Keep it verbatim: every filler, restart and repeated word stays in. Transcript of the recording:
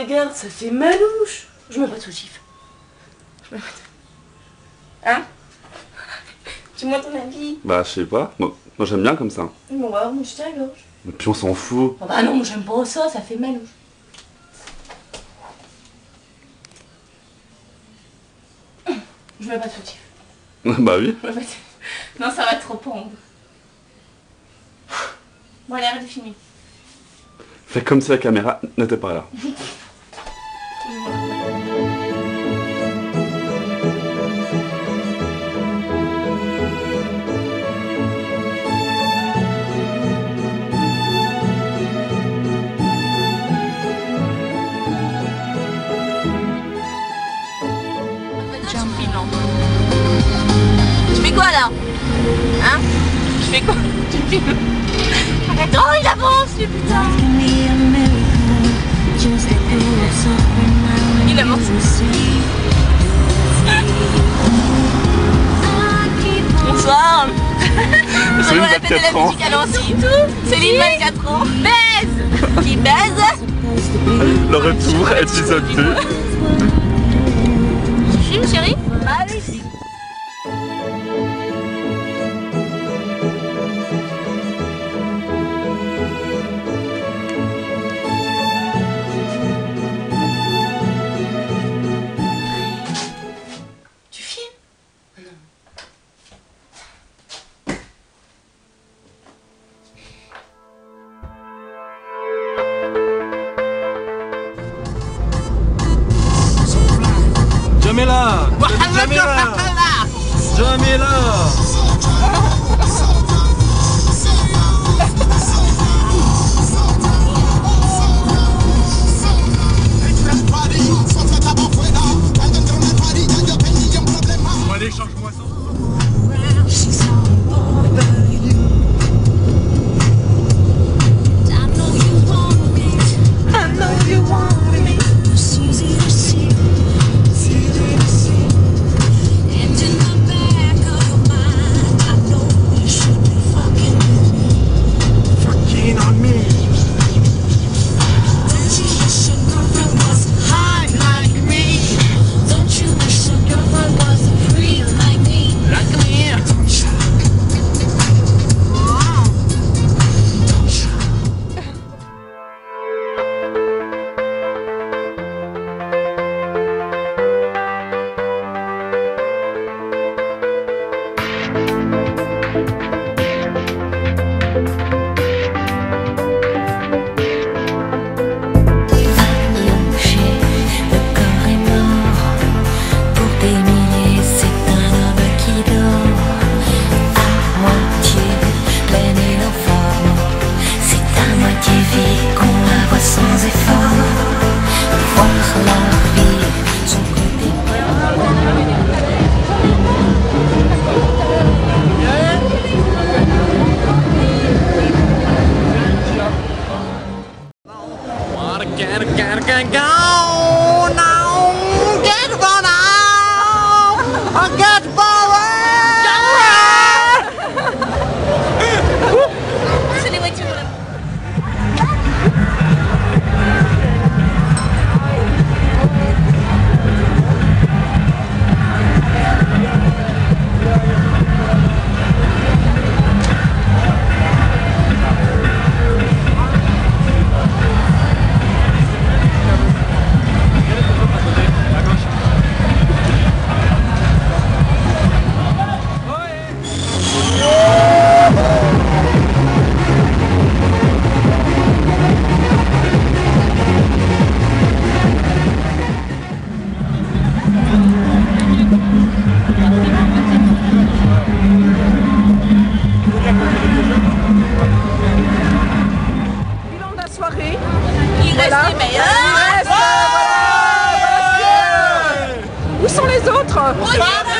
regarde, ça fait malouche. Je mets pas de soutif. Je mets pas de... Hein? Dis-moi ton avis. Bah, je sais pas. Moi, moi j'aime bien comme ça. Bon, bah, moi je tiens la gorge. Et puis on s'en fout. Oh, bah non, moi j'aime pas ça, ça fait malouche. Je mets pas de soutif. Bah oui. Je mets pas de... Non, ça va être trop pendre. Bon, allez, arrête de filmer. Fais comme si la caméra n'était pas là. Tu fais quoi là? Hein? Tu fais quoi? Tu filmes? Arrête! Oh, il avance, lui, putain! Il avance. Bonsoir! Céline, On a fait de la musique à l'ancienne. Céline, vingt-quatre ans. Baise! Qui baise? Le retour, épisode deux. Tu filmes, chérie? Allez ici. Tu filmes? Non. Jamila! Jamila! Jamila! Allez, change-moi ça! Où sont les autres?